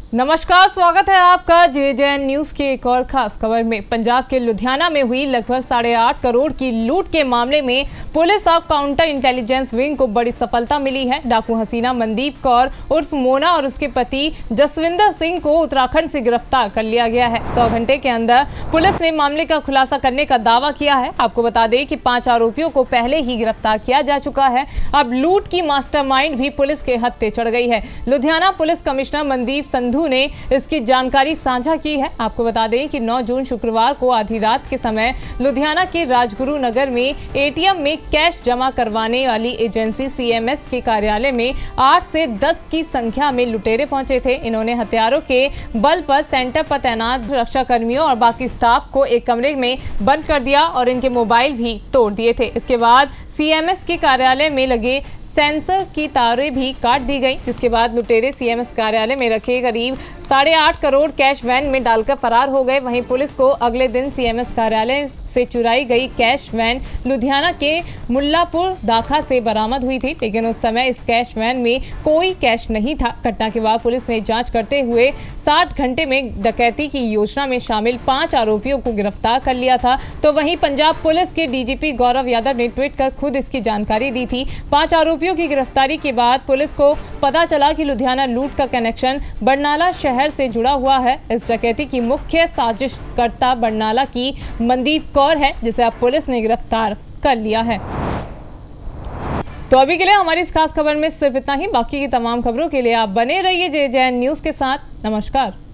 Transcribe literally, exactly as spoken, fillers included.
नमस्कार, स्वागत है आपका जे जे एन न्यूज की एक और खास खबर में। पंजाब के लुधियाना में हुई लगभग साढ़े आठ करोड़ की लूट के मामले में पुलिस और काउंटर इंटेलिजेंस विंग को बड़ी सफलता मिली है। डाकू हसीना मनदीप कौर उर्फ मोना और उसके पति जसविंदर सिंह को उत्तराखंड से गिरफ्तार कर लिया गया है। सौ घंटे के अंदर पुलिस ने मामले का खुलासा करने का दावा किया है। आपको बता दें कि पांच आरोपियों को पहले ही गिरफ्तार किया जा चुका है। अब लूट की मास्टरमाइंड भी पुलिस के हत्थे चढ़ गई है। लुधियाना पुलिस कमिश्नर मनदीप संधू ने इसकी जानकारी साझा की है। आपको बता दें कि नौ जून शुक्रवार को आधी रात के समय लुधियाना के राजगुरु नगर में एटीएम में कैश जमा करवाने वाली एजेंसी सीएमएस के कार्यालय में आठ से दस की संख्या में लुटेरे पहुंचे थे। इन्होंने हथियारों के बल पर सेंटर पर तैनात सुरक्षा कर्मियों और बाकी स्टाफ को एक कमरे में बंद कर दिया और इनके मोबाइल भी तोड़ दिए थे। इसके बाद सीएमएस के कार्यालय में लगे सेंसर की तारें भी काट दी गई, जिसके बाद लुटेरे सीएमएस कार्यालय में रखे करीब साढ़े आठ करोड़ कैश वैन में डालकर फरार हो गए। वहीं पुलिस को अगले दिन सीएमएस कार्यालय से चुराई गई कैश वैन लुधियाना के मुल्लापुर दाखा से बरामद हुई थी, लेकिन उस समय इस कैश वैन में कोई कैश नहीं था। घटना के बाद पुलिस ने जांच करते हुए साठ घंटे में डकैती की योजना में शामिल पांच आरोपियों को गिरफ्तार कर लिया था। तो वहीं पंजाब पुलिस के डीजीपी गौरव यादव ने ट्वीट कर खुद इसकी जानकारी दी थी। पांच आरोपियों की गिरफ्तारी के बाद पुलिस को पता चला कि लुधियाना लूट का कनेक्शन बरनाला शहर से जुड़ा हुआ है। इस डकैती की मुख्य साजिशकर्ता बरनाला की मनदीप कौर है, जिसे अब पुलिस ने गिरफ्तार कर लिया है। तो अभी के लिए हमारी इस खास खबर में सिर्फ इतना ही। बाकी की तमाम खबरों के लिए आप बने रहिए जे जे एन न्यूज के साथ। नमस्कार।